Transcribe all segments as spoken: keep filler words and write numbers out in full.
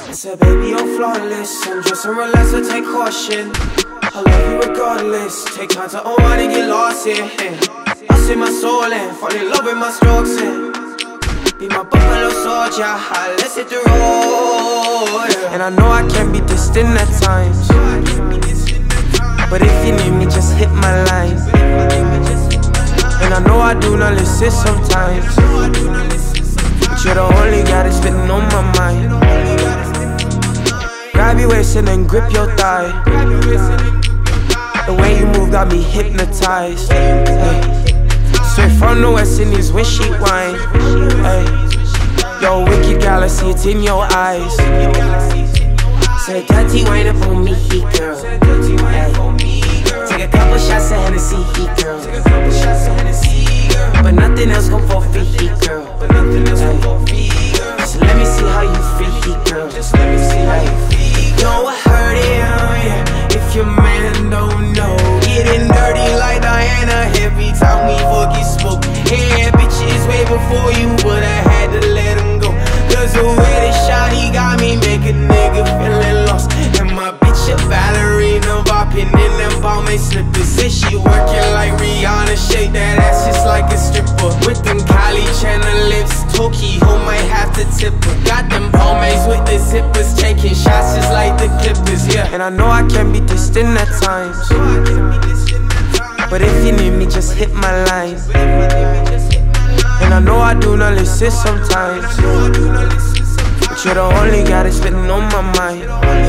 I said, baby, you're flawless. Undress and relax, so take caution. I love you regardless. Take time to unwind and get lost in. I see my soul in, fall in love with my strokes in. Be my buffalo soldier, let's hit the road. And I know I can be distant at times, but if you need me, just hit my line. And I know I do not listen sometimes, but you're the only guy that's been on my mind. Grab your waist and then grip your thigh. The way you move got me hypnotized. Hey. Straight from the west in these windshield wine. Hey. Yo, wicked gal, I see it in your eyes. Say dirty wine up on me, girl. Hey. Take a couple shots of Hennessy, girl. But nothing else gon' forfeit, girl. Hey. Just let me see how you feel, girl. Just let me see how you feel. Yo, I heard it, oh yeah. If your man don't know, getting dirty like Diana every time we fucking smoke. Yeah, bitches way before you, but I had to let him go. Cause the way the shot he got me make a nigga feeling lost. And my bitch a ballerina, bopping in them Balmain slippers. Say she working like Rihanna, shake that ass just like a stripper. With them Kylie Jenner lips, Tokyo might have to tip her. Got them Balmains with the zippers, taking shots just like the Clippers, yeah. And I know I can be distant at times, but if you need me, just hit my line. And I know I do not listen sometimes, but you're the only guy that's been on my mind.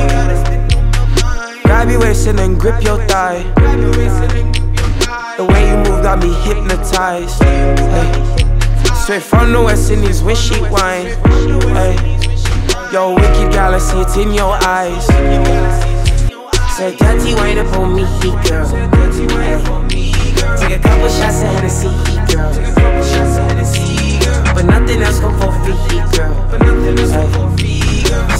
Grab your waist and then grip your thigh. The way you move got me hypnotized. Hey. Straight from the west in these windshield wine. Hey. Yo, wicked gal, I see it in your eyes. Say dirty wine up on me, girl. Hey. Take a couple shots of Hennessy, girl. But nothing else gon' forfeit, girl. Hey.